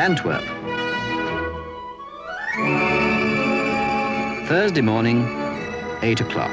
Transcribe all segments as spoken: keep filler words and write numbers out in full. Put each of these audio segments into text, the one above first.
Antwerp. Thursday morning, eight o'clock.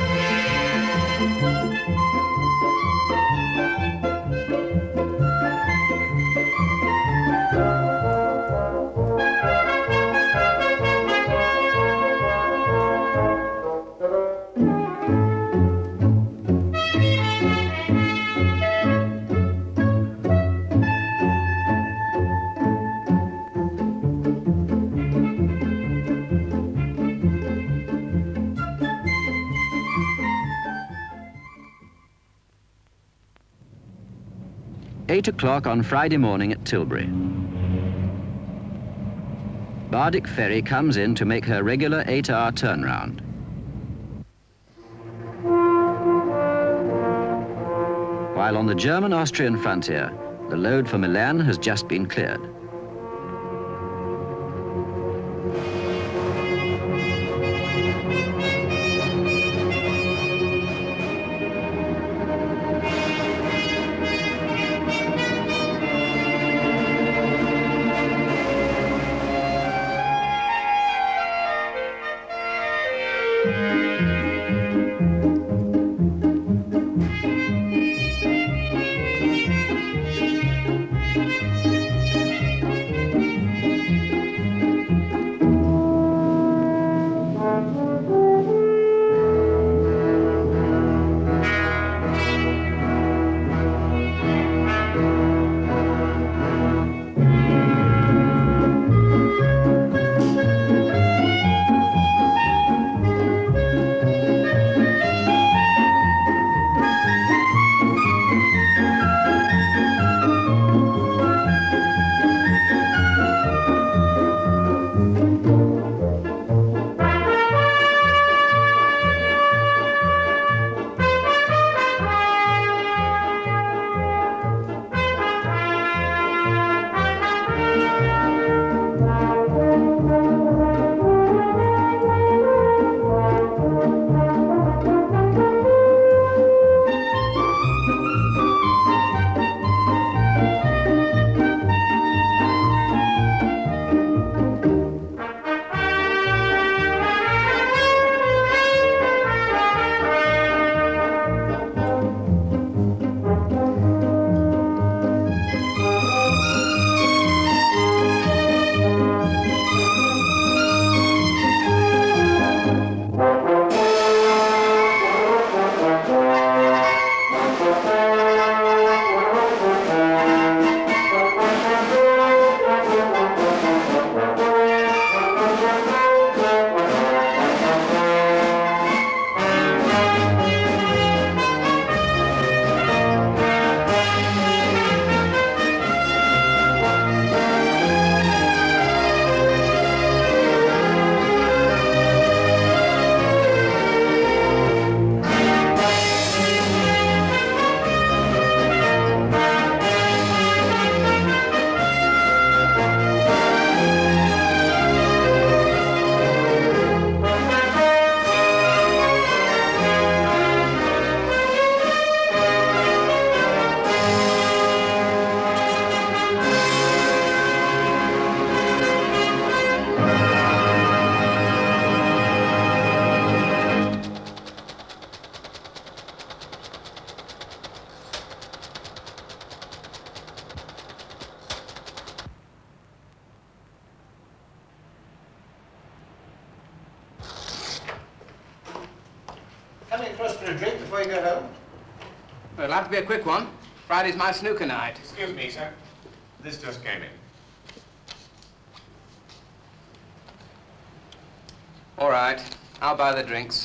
Eight o'clock on Friday morning at Tilbury. Bardic Ferry comes in to make her regular eight-hour turnaround. While on the German-Austrian frontier, the load for Milan has just been cleared. For a drink before you go home? Well, it'll have to be a quick one. Friday's my snooker night. Excuse me, sir. This just came in. All right. I'll buy the drinks.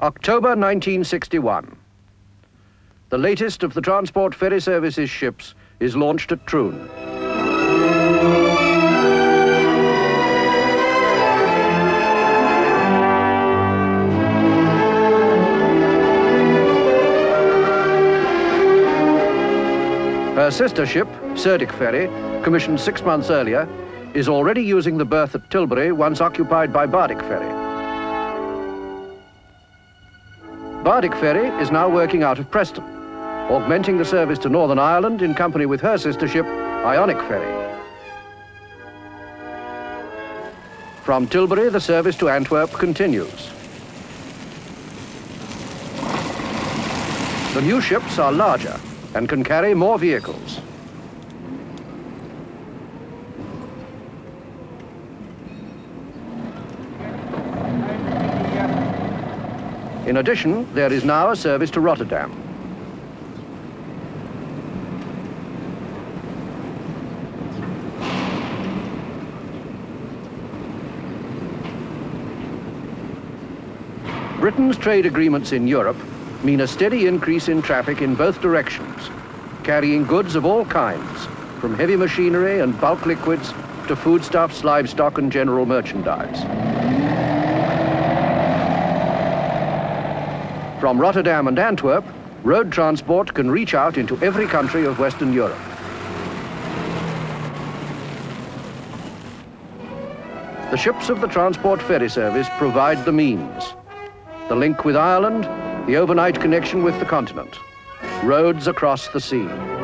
October nineteen sixty-one. The latest of the Transport Ferry Services ships is launched at Troon. Her sister ship, Bardic Ferry, commissioned six months earlier, is already using the berth at Tilbury, once occupied by Bardic Ferry. Bardic Ferry is now working out of Preston, augmenting the service to Northern Ireland in company with her sister ship, Ionic Ferry. From Tilbury, the service to Antwerp continues. The new ships are larger and can carry more vehicles. In addition, there is now a service to Rotterdam. Britain's trade agreements in Europe mean a steady increase in traffic in both directions, carrying goods of all kinds, from heavy machinery and bulk liquids to foodstuffs, livestock, and general merchandise. From Rotterdam and Antwerp, road transport can reach out into every country of Western Europe. The ships of the Transport Ferry Service provide the means: the link with Ireland, the overnight connection with the continent, roads across the sea.